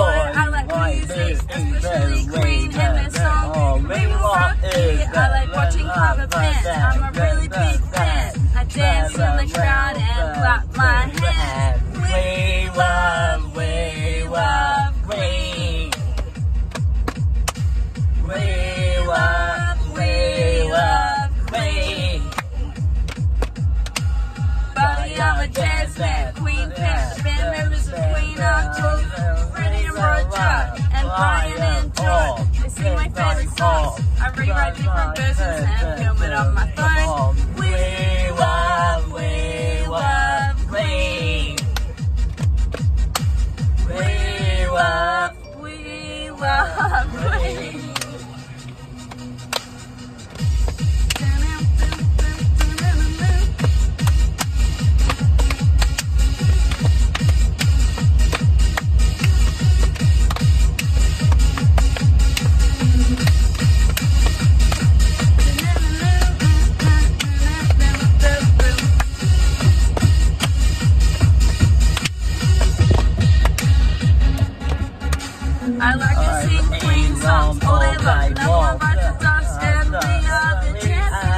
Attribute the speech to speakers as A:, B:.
A: I like music, especially Queen and their song We Will Rock You. I like watching cover bands, I'm a really big fan. I dance in the crowd and clap my hands. We love Queen. We love Queen. Buddy, I'm a jazz man, Queen fan. The band members of Queen are George, Freddie and Roger, and Brian and George. They sing my favorite songs. I rewrite different versions and film it on my phone. We love Queen. We love Queen. I like to sing Queen songs all day long. Number one, to dance, and we are the champions.